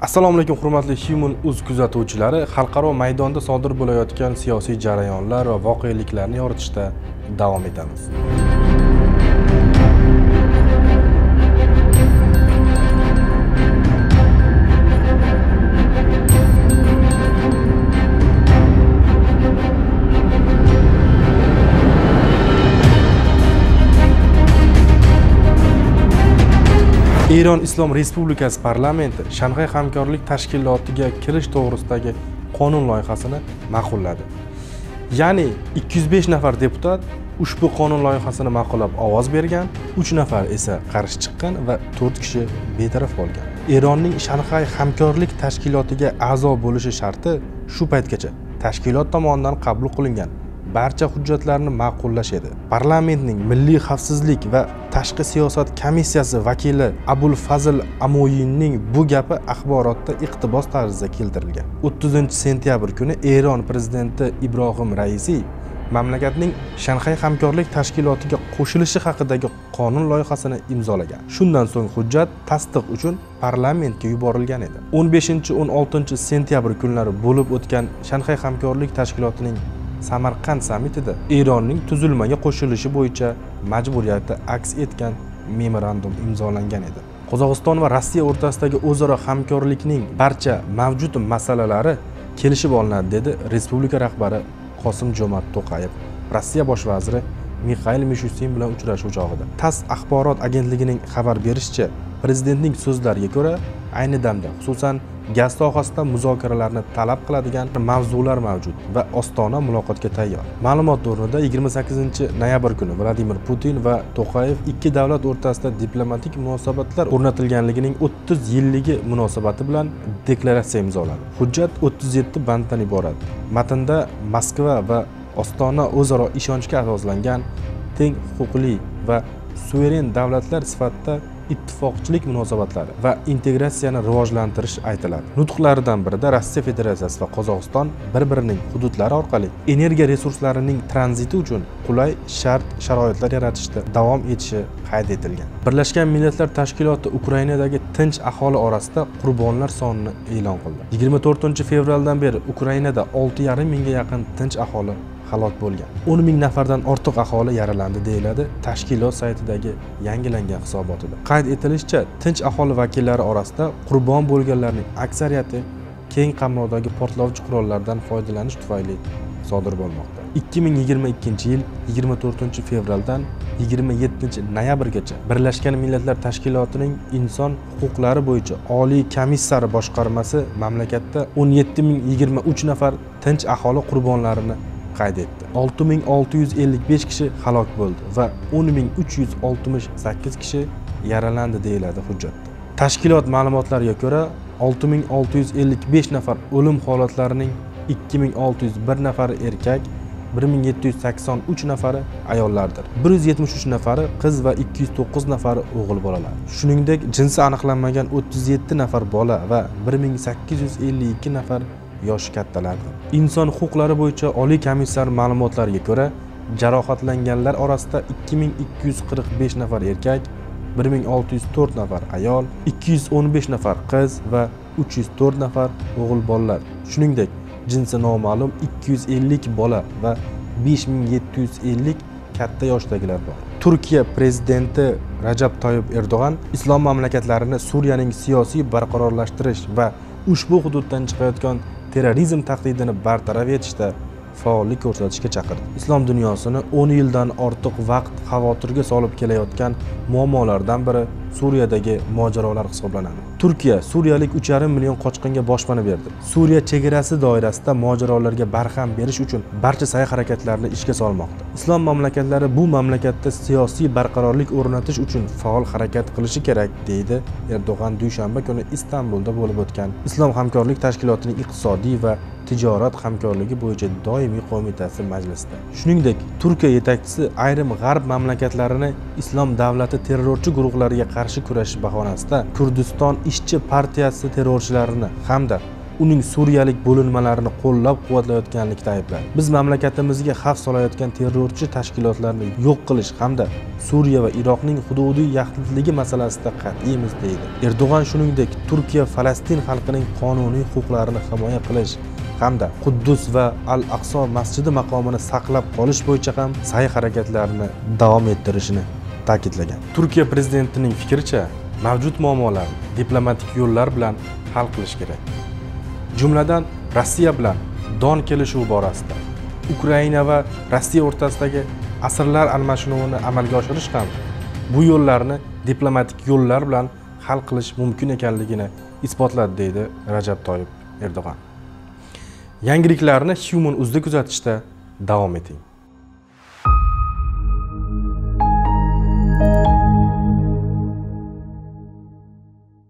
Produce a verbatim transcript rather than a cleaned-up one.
Assalomu alaykum hurmatli Human.uz kuzatuvchilari. Xalqaro maydonda sodir bo'layotgan siyosiy jarayonlar va voqeliklarni yoritishda davom etamiz. Eron Islom Respublikasi parlamenti Shanxay hamkorlik tashkilotiga kirish to'g'risidagi qonun loyihasini ma'qulladi. Ya'ni ikki yuz besh nafar deputat ushbu qonun loyihasini ma'qullab ovoz bergan, uch nafar esa qarshi chiqqan va to'rt kishi betaraf qolgan. Eronning Shanxay hamkorlik tashkilotiga a'zo bo'lishi sharti shu paytgacha tashkilot tomonidan qabul qilingan barcha hujjatlarni ma'qullash edi. Parlamentning Milliy xavfsizlik va tashqi siyosat komissiyasi vakili Abul Fazl Amoyinning bu gapi axborotda iqtibos tarzida keltirilgan. o'ttizinchi sentyabr kuni Eron prezidenti Ibrohim Raisi mamlakatning Shanxay hamkorlik tashkilotiga qo'shilishi haqidagi qonun loyihasini imzolagan. Shundan so'ng hujjat tasdiq uchun parlamentga yuborilgan edi. o'n beshinchi o'n oltinchi sentyabr kunlari bo'lib o'tgan Shanxay hamkorlik tashkilotining Samarqand sammitida Eronning tuzilmaga qo'shilishi bo'yicha majburiyati aks etgan memorandum imzolangan edi. Qozog'iston va Rossiya o'rtasidagi o'zaro hamkorlikning barcha mavjud masalalari kelishib olinadi, dedi respublika rahbari Qosim-Jo'mart To'qayev Rossiya bosh vaziri Mixail Mishustin bilan uchrashuv chog'ida. TASS axborot agentligining xabar berishicha, prezidentning so'zlariga ko'ra, ayni damda xususan gaz sohasida muzokaralarni talab qiladigan mavzular mavjud va Ostona muloqotga tayyor. Ma'lumot o'rnida yigirma sakkizinchi noyabr kuni Vladimir Putin va To'qayev ikki davlat o'rtasida diplomatik munosabatlar o'rnatilganligining o'ttiz yilligi munosabati bilan deklaratsiya imzoladi. Hujjat o'ttiz yetti banddan iborat. Matnda Moskva va Ostona o'zaro ishonchga asoslangan teng huquqli va suveren davlatlar sifatida ittifoqchilik munosabatlari va integratsiyani rivojlantirish aytiladi. Nutqlaridan birida Rossiya Federatsiyasi va Qozog'iston bir-birining hududlari orqali energiya resurslarining tranziti uchun qulay shart-sharoitlar yaratishda davom etishi qayd etilgan. Birlashgan Millatlar Tashkiloti Ukrainadagi tinch aholi orasida qurbonlar sonini e'lon qildi. yigirma to'rtinchi fevraldan beri Ukrainada olti yarim mingga yaqin tinch aholi halok bo'lgan. o'n ming nafardan ortiq aholi yaralandi, deyiladi tashkilot saytidagi yangilangan hisobotida. Qayd etilishicha, tinch aholi vakillari orasida qurbon bo'lganlarning aksariyati keng qamrovdagi portlovchi qurollardan foydalanish tufayli sodir bo'lmoqda. ikki ming yigirma ikkinchi yil yigirma to'rtinchi fevraldan yigirma yettinchi noyabrgacha Birlashgan Millatlar Tashkilotining inson huquqlari bo'yicha Oliy komissari boshqarmasi mamlakatda o'n yetti ming yigirma uch nafar tinch aholi qurbonlarini qayd etdi. olti ming olti yuz ellik besh kishi halok bo'ldi va o'n ming uch yuz oltmish sakkiz kishi yaralandi, deyiladi hujjatda. Tashkilot ma'lumotlariga ko'ra, olti ming olti yuz ellik besh nafar o'lim holatlarining ikki ming olti yuz bir nafari erkak, bir ming yetti yuz sakson uch nafari ayollardir. bir yuz yetmish uch nafari qiz va ikki yuz to'qqiz nafari o'g'il bolalar. Shuningdek, jinsi aniqlanmagan o'ttiz yetti nafar bola va bir ming sakkiz yuz ellik ikki nafar yosh kattalardir. Inson huquqlari bo'yicha Oliy komissar ma'lumotlariga ko'ra, jarohatlanganlar orasida ikki ming ikki yuz qirq besh nafar erkak, bir ming olti yuz to'rt nafar ayol, ikki yuz o'n besh nafar qiz va uch yuz to'rt nafar o'g'il bolalar. Shuningdek, jinsi noma'lum ikki yuz ellik bola va besh ming yetti yuz ellik katta yoshdagilar bor. Turkiya prezidenti Rajab Toyyib Erdo'g'an islom mamlakatlarini Suriyaning siyosiy barqarorlashtirish va ushbu hududdan chiqayotgan terrorizm tahdidini bartaraf etishda faollik ko'rsatishga chaqirdi. Islom dunyosini o'n yildan ortiq vaqt xavotirga solib kelayotgan muammolardan biri Suriyadagi mojarolar hisoblanadi. Turkiya suriyalik uch yarim million qochqinga boshpana berdi. Suriya chegarasi doirasida mojarolarga barham berish uchun barcha sa'y-harakatlarni ishga solmoqda. Islom mamlakatlari bu mamlakatda siyosiy barqarorlik o'rnatish uchun faol harakat qilishi kerak, deydi Erdo'g'an dushanba kuni Istanbulda bo'lib o'tgan Islom hamkorlik tashkilotining iqtisodiy va tijorat hamkorligi bo'yicha doimiy qo'mitasi majlisida. Shuningdek, Turkiya yetakchisi ayrim g'arb mamlakatlarini islom davlati terrorchi guruhlariga qarshi kurashish bahonasida Kurdiston ishchi partiyasi terrorchilarini hamda uning suriyalik bo'linmalarini qo'llab-quvvatlayotganlikda aybladi. Biz mamlakatimizga xavf solayotgan terrorchi tashkilotlarni yo'q qilish hamda Suriya va Iroqning hududiy yaxlitligi masalasida qat'iymiz deydi. Erdo'g'an shuningdek, Turkiya Falastin xalqining qonuniy huquqlarini himoya qilish hamda Quddus va Al-Aqso masjidi maqomini saqlab qolish bo'yicha ham sa'y-harakatlarini davom ettirishini ta'kidlagan. Turkiya prezidentining fikricha, mavjud muammolarni diplomatik yo'llar bilan hal qilish kerak. Jumladan, Rossiya bilan Don kelishuvi borasida, Ukraina va Rossiya o'rtasidagi asirlar almashinuvini amalga oshirish ham bu yo'llarni diplomatik yo'llar bilan hal qilish mumkin ekanligini isbotladi, deydi Rajab Toyyib Erdo'g'an. Yangiliklarni Human uzda kuzatishda davom eting.